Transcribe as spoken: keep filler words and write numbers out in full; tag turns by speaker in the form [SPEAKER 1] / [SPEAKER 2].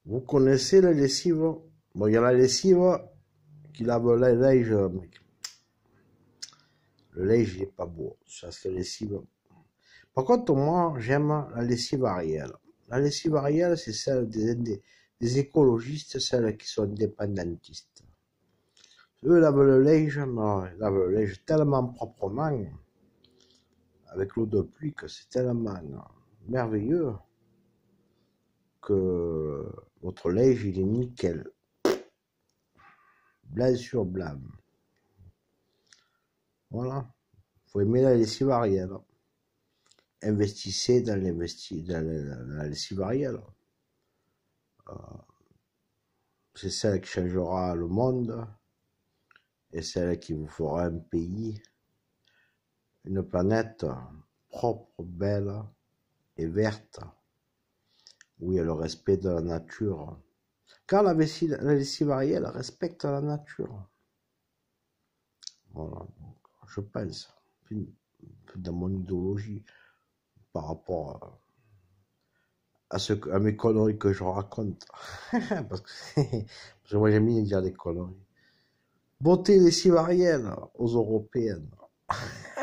[SPEAKER 1] Vous connaissez la lessive? Bon, il y a la lessive qui lave le linge, mais le linge, il est pas beau. Ça, c'est la lessive. Par contre, moi, j'aime la lessive Ariel. La lessive Ariel, c'est celle des, des, des écologistes, celles qui sont indépendantistes. Eux lavent le linge, mais ils lavent le linge tellement proprement, avec l'eau de pluie, que c'est tellement merveilleux que votre linge, il est nickel. Blanc sur blanc. Voilà. Faut aimer la lessive Ariel. Investissez dans, dans la, la lessive Ariel. Euh, c'est celle qui changera le monde et celle qui vous fera un pays, une planète propre, belle et verte, où il y a le respect de la nature. Car la lessive, la lessive Ariel respecte la nature. Voilà, donc, je pense, dans mon idéologie, par rapport à À, ce, à mes conneries que je raconte. parce, que, parce que moi j'aime bien dire des conneries. Beauté lessive Ariel aux Européennes.